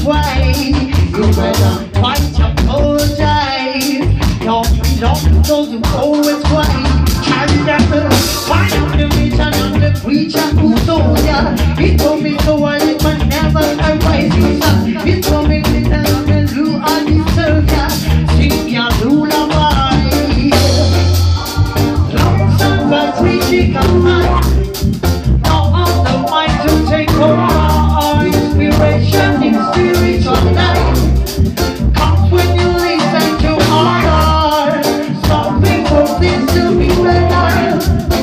way. You better fight your whole day. Don't those who always way. Carry that find out the vision of the preacher who told ya. He told me so I did but never arise. He told me little and who I deserve ya. Sing ya lullaby. Long sun but reaching a high. No other mind to take over. Inspiration in spiritual life comes when you listen to honor. Some people think to be better,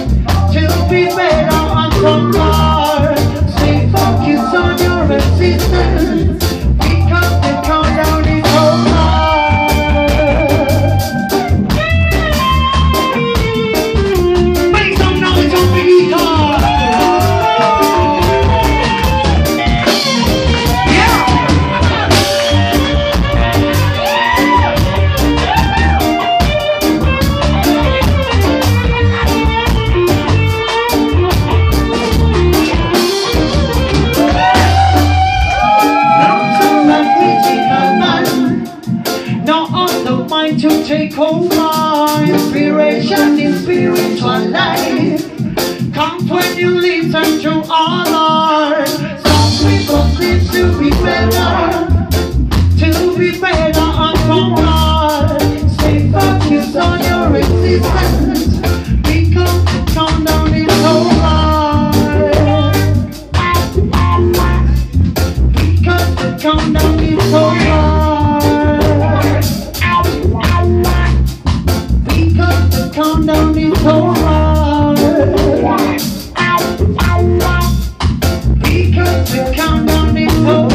and conquer. Stay focused on your existence, because the countdown is over. Make some noise on the guitar. To take over. Inspiration in spiritual life comes when you listen to others. Some people seem to be better and conquer. Stay focused on your existence, because the countdown is over. Because the countdown is over. Countdown is over. Because the countdown is over.